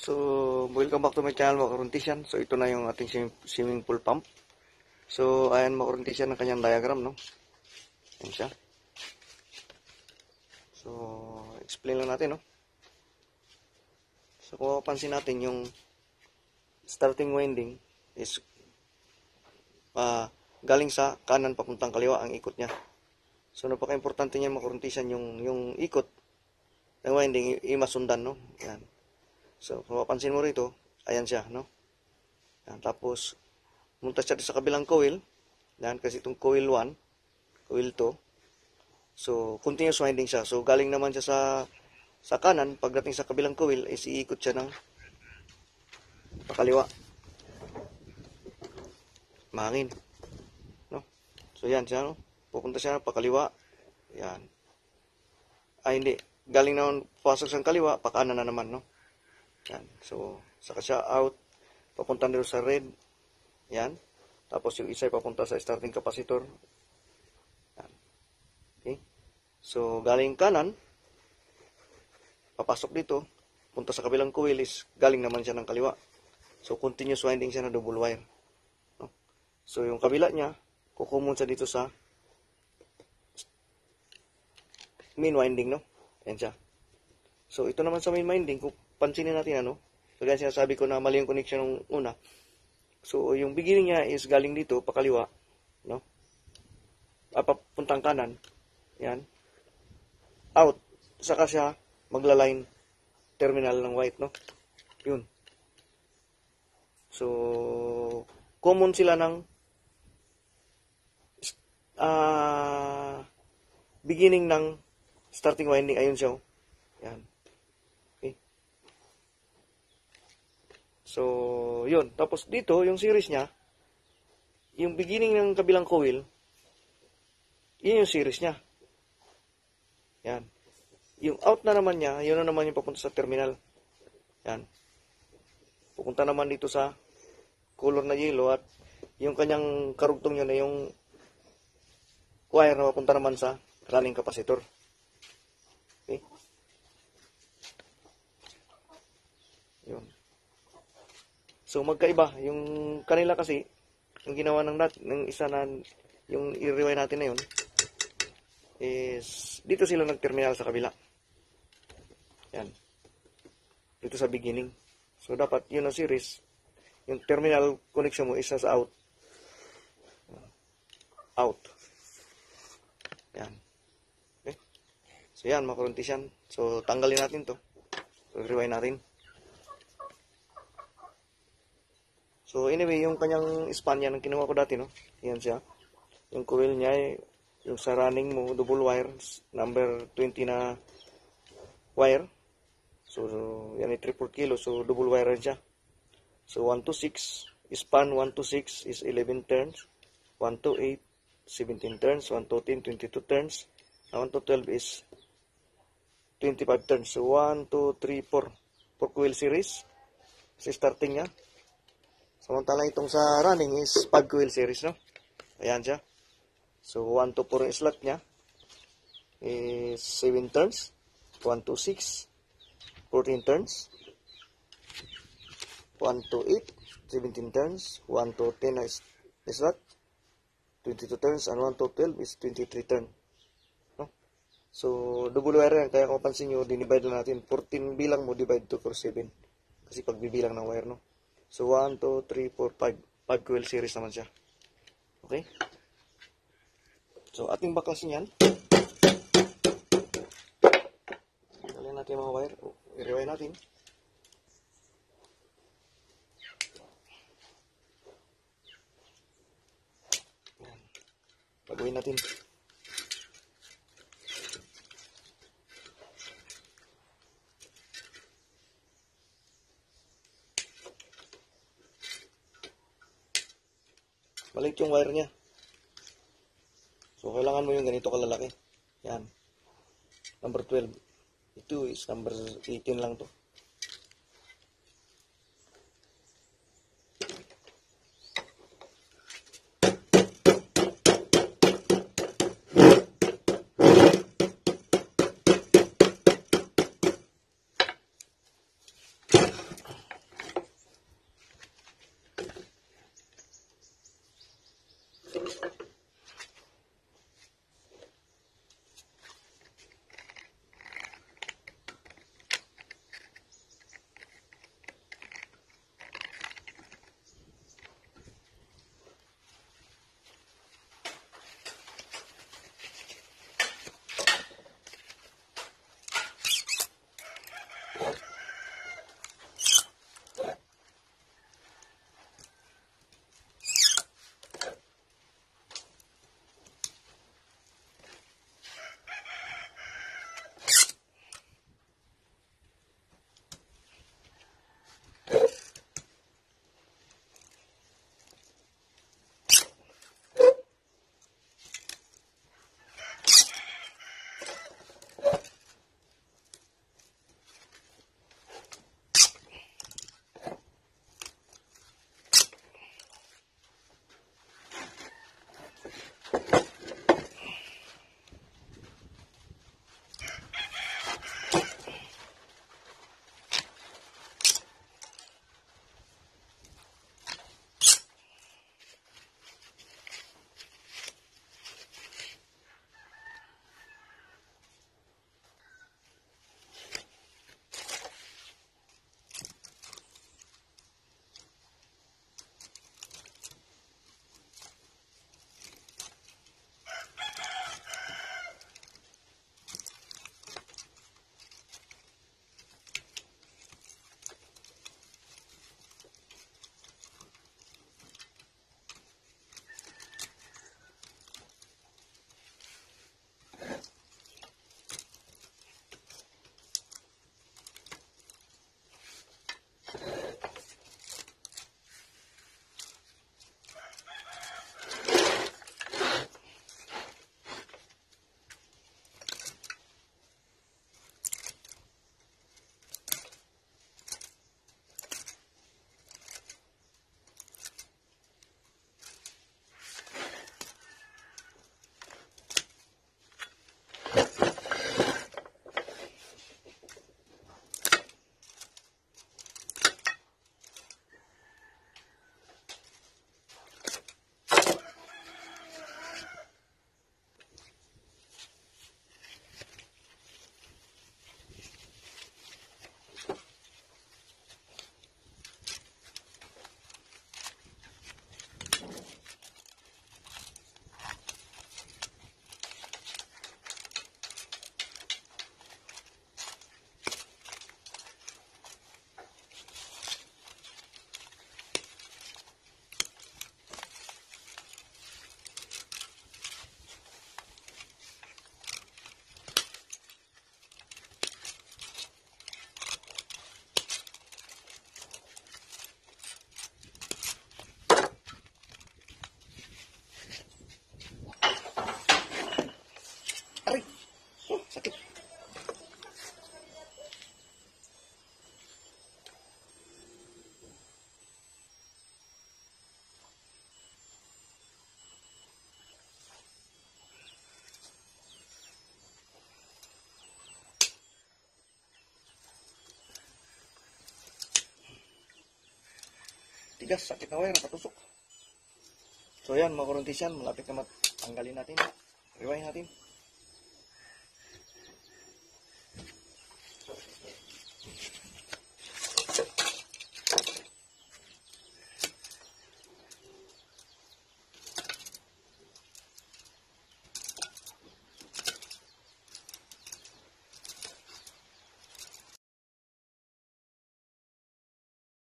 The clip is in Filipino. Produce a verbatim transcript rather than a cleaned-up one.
So, welcome back to my channel mga karontisyan. So, ito na yung ating swimming pool pump. So, ayan mga karontisyan ang kanyang diagram, no? Ayan siya. So, explain lang natin, no? So, kung mapapansin natin yung starting winding is uh, galing sa kanan papuntang kaliwa ang ikot niya. So, napaka-importante niya mga karontisyan yung, yung ikot ng winding, i-masundan, no? Ayan. So, kung mapansin mo rito, ayan siya, no? Yan, tapos, munta siya sa kabilang coil. Yan, kasi itong coil one, coil two. So, continuous winding siya. So, galing naman siya sa sa kanan. Pagdating sa kabilang coil, is iikot siya ng pakaliwa. Mahangin. No? So, yan siya, no? Pupunta siya pakaliwa. Yan. Ay, hindi. Galing naman, pasok sa kaliwa, pakanan na naman, no? Yan. So, saka siya out, papunta nito sa red. Yan. Tapos yung isa ay papunta sa starting capacitor. Yan. Okay. So, galing kanan, papasok dito, punta sa kabilang coil is galing naman siya ng kaliwa. So, continuous winding siya na double wire. No? So, yung kabila niya, kukumon siya dito sa main winding, no? Yan siya. So, ito naman sa main winding, kung pansinin natin ano, kaya sinasabi ko na mali yung connection ng una. So, yung beginning niya is galing dito, pakaliwa, no? Ah, papuntang kanan. Yan. Out. Saka siya magla-line terminal ng white, no? Yun. So, common sila ng uh, beginning ng starting winding. Ayun siya. Yan. So, yun. Tapos dito, yung series niya, yung beginning ng kabilang coil, yun yung series niya. Yan. Yung out na naman niya, yun na naman yung papunta sa terminal. Yan. Pupunta naman dito sa color na yellow at yung kanyang karugtong yun na yung wire na papunta naman sa running capacitor. Okay? Yun. So, magkaiba. Yung kanila kasi, yung ginawa ng, ng isa na, yung i-rewind natin na yun, is, dito sila nag-terminal sa kabila. Yan. Dito sa beginning. So, dapat yun ang series. Yung terminal connection mo isa sa out. Out. Yan. Okay. So, yan, mga karontisyan. So, tanggalin natin to. So, rewind natin. So, anyway, yung kanyang span yan, ang kinuha ko dati, no? Yan siya. Yung coil niya, yung sa running mo, double wire, number twenty na wire. So, yan ay three point four kilo. So, double wire rin siya. So, one to six, span one to six is eleven turns. one to eight, seventeen turns. one to ten, twenty-two turns. Now, one to twelve is twenty-five turns. So, one, two, three, four. four coil series. Kasi starting niya. Samantalang itong sa running is five coil series, no? Ayan siya. So, one to four yung slot niya is seven turns. one to six, fourteen turns. one to eight, seventeen turns. one to ten is slot, twenty-two turns. And one to twelve is twenty-three turns. No? So, double wire yan. Kaya kung pansin nyo, dinivide lang natin. fourteen bilang mo, divide to for seven. Kasi pagbibilang ng wire, no? So, one, two, three, four, five. five coil series naman siya. Okay? So, ating baklasin yan. Tanggalin natin yung mga wire. O, i-rewind natin. Yan. Baguhin natin. Maliit yung wire niya. So, kailangan mo yung ganito kalalaki. Yan. Number twelve. Ito is number eighteen lang to. tigas, sakit na wire, patusok. So yan mga kuruntisyan, malapit na matanggalin natin. Rewind natin.